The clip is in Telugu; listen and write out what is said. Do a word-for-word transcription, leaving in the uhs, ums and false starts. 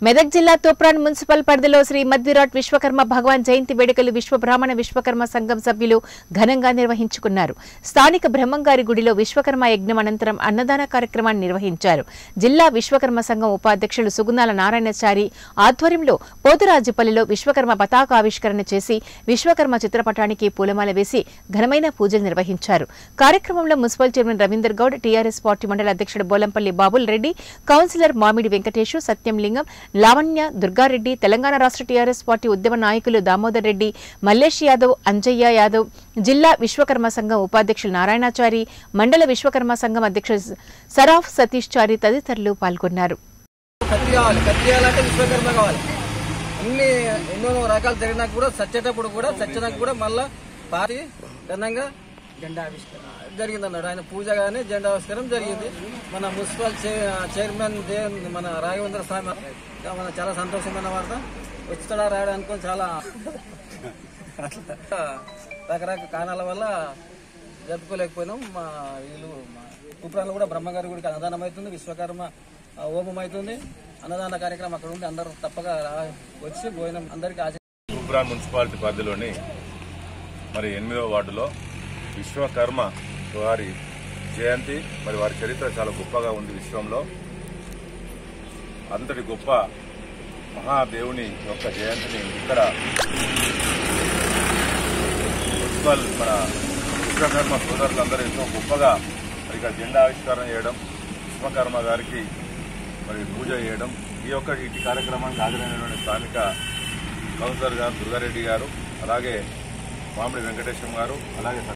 మెదక్ జిల్లా తూప్రాన్ మున్సిపల్ పరిధిలో శ్రీ మధ్విరాట్ విశ్వకర్మ భగవాన్ జయంతి వేడుకలు విశ్వ బ్రాహ్మణ విశ్వకర్మ సంఘం సభ్యులు ఘనంగా నిర్వహించుకున్నారు. స్థానిక బ్రహ్మంగారి గుడిలో విశ్వకర్మ యజ్ఞం అనంతరం అన్నదాన కార్యక్రమాన్ని నిర్వహించారు. జిల్లా విశ్వకర్మ సంఘం ఉపాధ్యక్షులు సుగుణాల నారాయణచారి ఆధ్వర్యంలో పోతురాజుపల్లిలో విశ్వకర్మ పతాకావిష్కరణ చేసి విశ్వకర్మ చిత్రపటానికి పూలమాల వేసి ఘనమైన పూజలు నిర్వహించారు. కార్యక్రమంలో municipal chairman Ravinder Goud, TRS party మండల అధ్యక్షుడు బోలంపల్లి బాబుల్ రెడ్డి, కౌన్సిలర్ మామిడి వెంకటేశు, సత్యం లింగం, లావణ్య, దుర్గారెడ్డి, తెలంగాణ రాష్ట్ర టీఆర్ఎస్ పార్టీ ఉద్యమ నాయకులు దామోదర్ రెడ్డి, మల్లేష్ యాదవ్, అంజయ్య యాదవ్, జిల్లా విశ్వకర్మ సంఘం ఉపాధ్యక్షులు నారాయణచారి, మండల విశ్వకర్మ సంఘం అధ్యక్షుడు సరాఫ్ సతీష్ చారి తదితరులు పాల్గొన్నారు. అన్ని ఎన్నో రకాలు జరిగినా కూడా సచ్చేటప్పుడు కూడా సచ్చినాక కూడా మళ్ళా పార్టీ ఘనంగా జెండా ఆవిష్కరణ జరిగిందన్నాడు. ఆయన పూజ కానీ జెండా ఆవిష్కరణ జరిగింది. మన మున్సిపల్ చైర్మన్ మన రాఘవేంద్ర స్వామి మన చాలా సంతోషమైన వార్త. వచ్చాడా రాయడం అనుకొని చాలా రకరకాల కారణాల వల్ల జరుపుకోలేకపోయినాం. మా వీళ్ళు తూప్రాన్లో కూడా బ్రహ్మగారి గుడికి అన్నదానం అవుతుంది, విశ్వకర్మ హోమం అవుతుంది. అన్నదాన కార్యక్రమం అక్కడ ఉండి అందరూ తప్పక వచ్చి భోజనం అందరికీ ఆచ తూప్రాన్ మున్సిపాలిటీ పరిధిలోని మరి ఎనిమిదవ వార్డులో విశ్వకర్మ వారి జయంతి, మరి వారి చరిత్ర చాలా గొప్పగా ఉంది. విశ్వంలో అంతటి గొప్ప మహాదేవుని యొక్క జయంతిని ఇక్కడ మున్సిపల్ మన విశ్వకర్మ సోదరులందరూ ఎంతో గొప్పగా మరి ఇక్కడ జెండా ఆవిష్కరణ చేయడం, విశ్వకర్మ గారికి మరి పూజ చేయడం, ఈ యొక్క ఇటు కార్యక్రమానికి హాజరైనటువంటి స్థానిక కౌన్సిలర్ గారు దుర్గారెడ్డి గారు, అలాగే మామిడి వెంకటేశం గారు, అలాగే